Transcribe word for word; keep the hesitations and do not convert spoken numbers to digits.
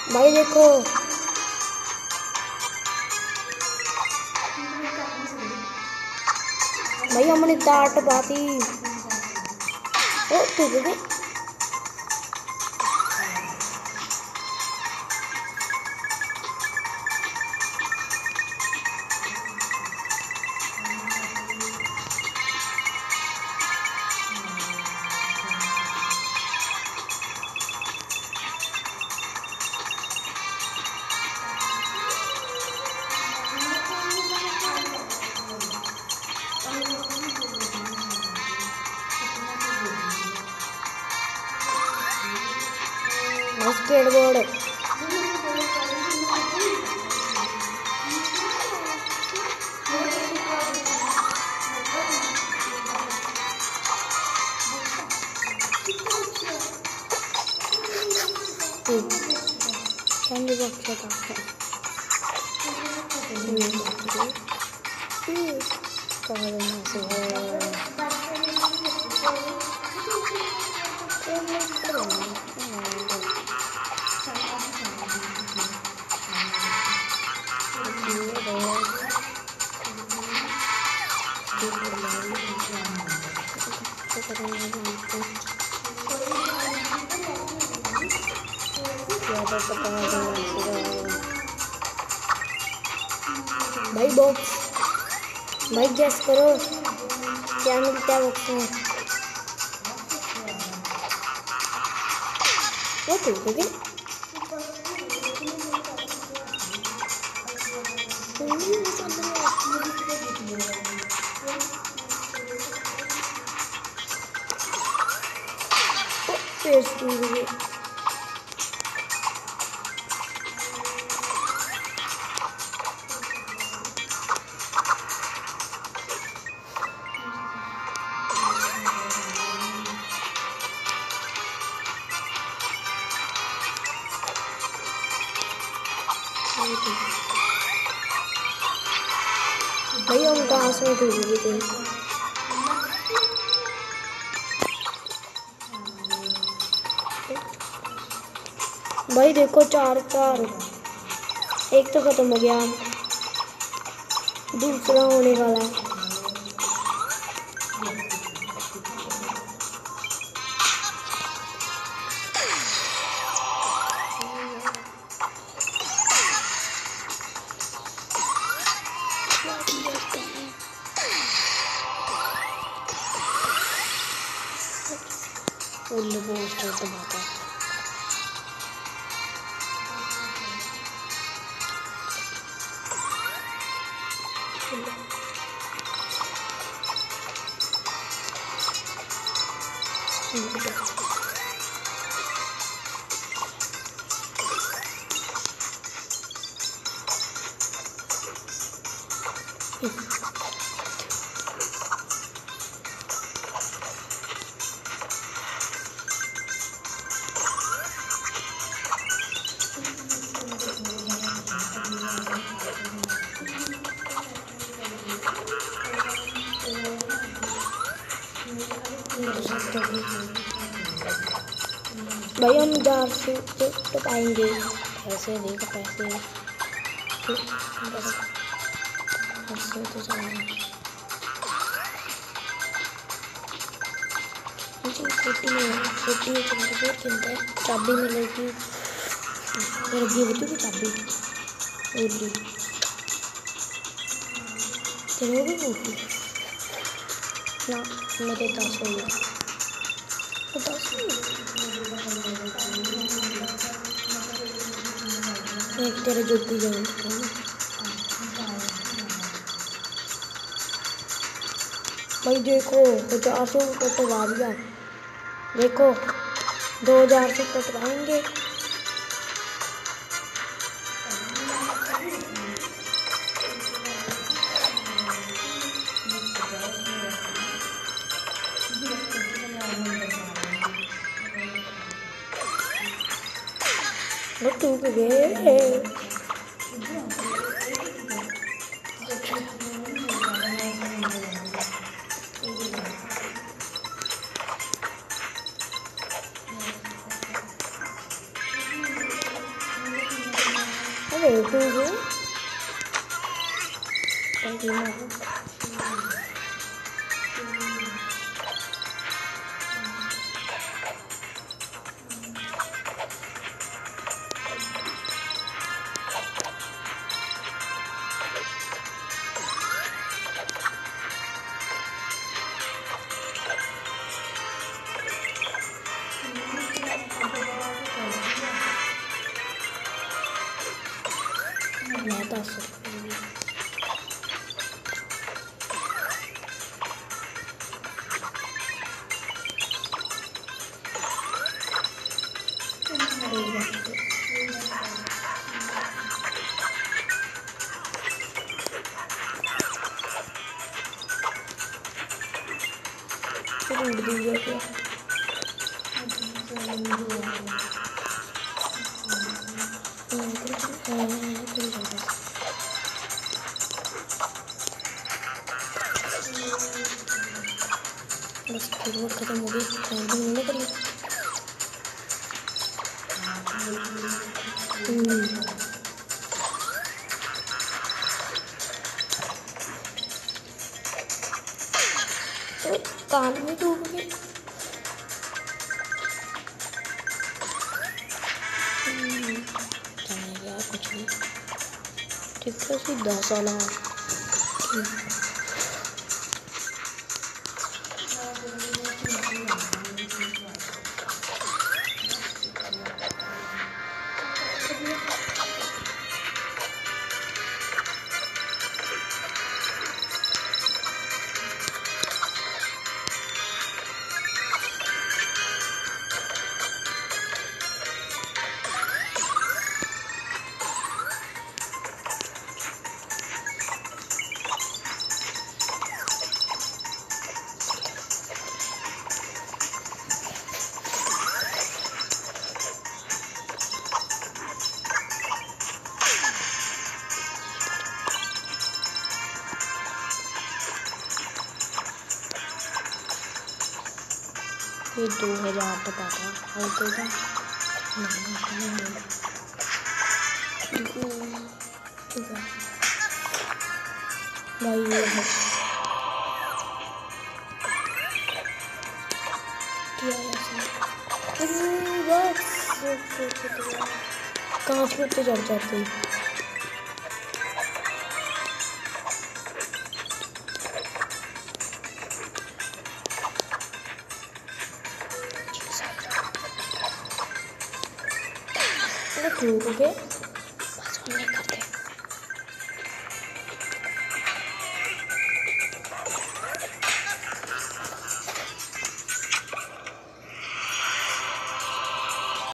भाई देखो भाई हमने डांट पाती ओ ठीक है स्केटबोर्ड कैंडी बॉक्स का भाई बॉक्स भाई गैस करो क्या मिलता है बॉक्स में वो ठीक है भाई हम घास में डूब गए थे भाई देखो चार चार एक तो खत्म हो गया दूसरा होने वाला है भाई हम जार से तो, तो पाएंगे पैसे देखो पैसे तो बस पैसे तो जाएंगे मुझे छोटी में छोटी चंद्रपुर के अंदर चाबी मिलेगी और ये होती है चाबी ओली तेरे भी होती ना मेरे दस हो गए तो दस एक तेरे जुटी जानता हूँ भाई देखो पचास सौ कटवा दिया देखो दो हजार से कटवाएंगे वो टूट गए टीम हो। मैं तो असर उड़ दिया क्या बस फिर खत्म हो गई हमने कर लिया। कान में डूब गए। यार कुछ नहीं ठीक है सीधा साला ये दो हजार टका था हल्के का भाई ये है क्या कांच पे तो चढ़ जाते हैं। रुक के बस नहीं करते